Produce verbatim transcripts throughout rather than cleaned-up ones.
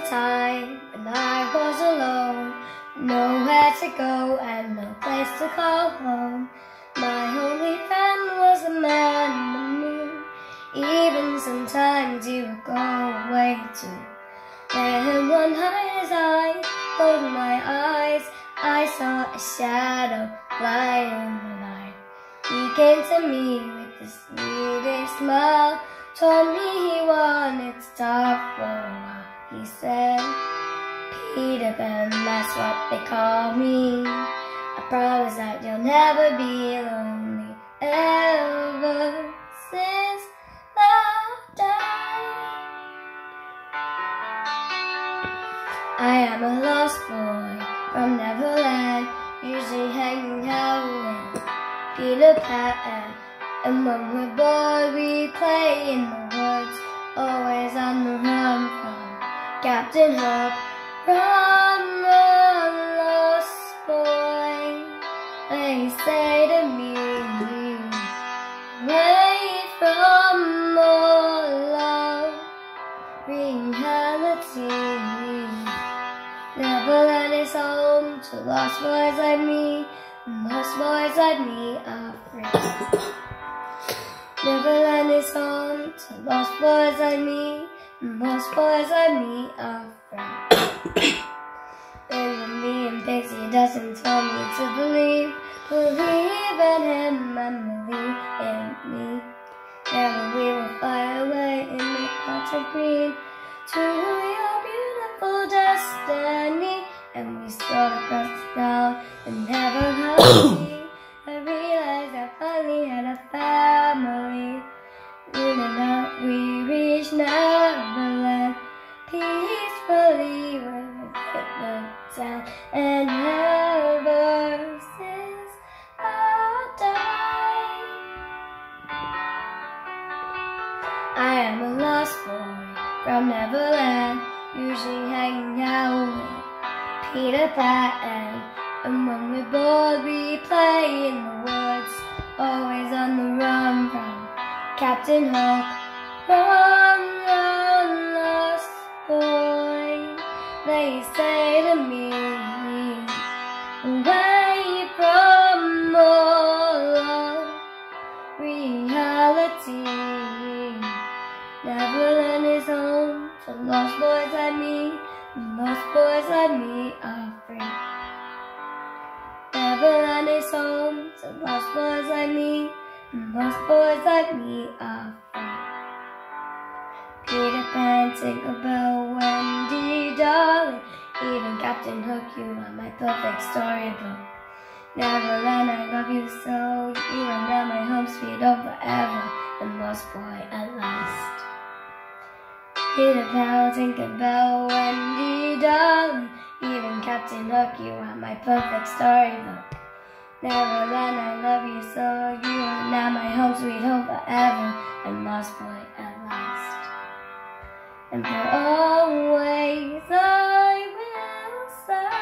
time when I was alone, nowhere to go and no place to call home. My only friend was the man in the moon. Even sometimes you would go away too. Then one night as I opened my eyes, I saw a shadow fly in the night. He came to me with the sweetest smile, told me he wanted to talk for a while. He said, Peter Pan, that's what they call me. I promise that you'll never be lonely ever since love died. I am a lost boy from Neverland, usually hanging out with Peter Pan. And when we're bored, we play in the woods, always on the run from Captain Hook. Run, run, lost boy, they say to me, away from all love, reality. Neverland is home to lost boys like me, and lost boys like me are free. Neverland is home to lost boys like me, and lost boys like me are free. And me and Pixie doesn't tell me to believe, believe in him and believe in me. Never we will fly away in the clouds of green to your beautiful destiny. And we strolled across the town and never hurried. I realized I finally had a family. In and out we reached Neverland peacefully when we hit the town. And ever since I died, I am a lost boy from Neverland, usually hanging out with Peter Pan. And when we're bored, we play in the woods, always on the run from Captain Hook. Run, run, lost boy, they say to me, away from all of reality. Neverland is home to lost boys like me, and lost boys like me are free. Neverland is home to lost boys like me, and lost boys like me are free. Peter Pan, Tinkerbell, Wendy, darling, even Captain Hook, you are my perfect storybook. Neverland, I love you so, you are now my home sweet home forever, and lost boy at last. Peter Pan, Tinkerbell, Wendy, darling, even Captain Hook, you are my perfect storybook. Neverland, I love you so, you are now my home sweet home forever, and lost boy at last. And for always I will say,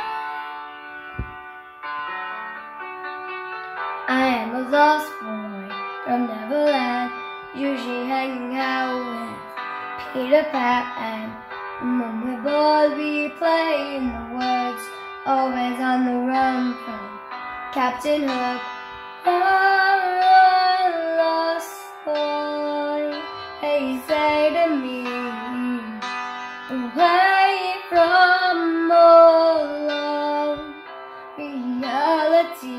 I am a lost boy from Neverland, usually hanging out with Peter Pan. And when we're bored, we play in the woods, always on the run from Captain Hook. Run, run, lost boy, they say to me, away from all of reality.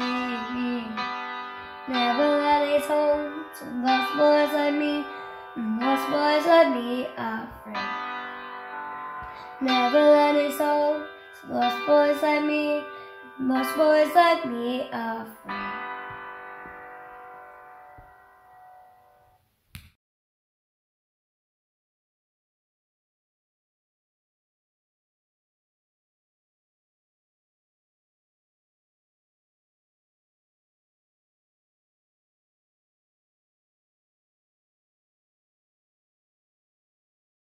Neverland is home to lost boys like me, and lost boys like me are free. Neverland is home to lost boys like me, and lost boys like me are free.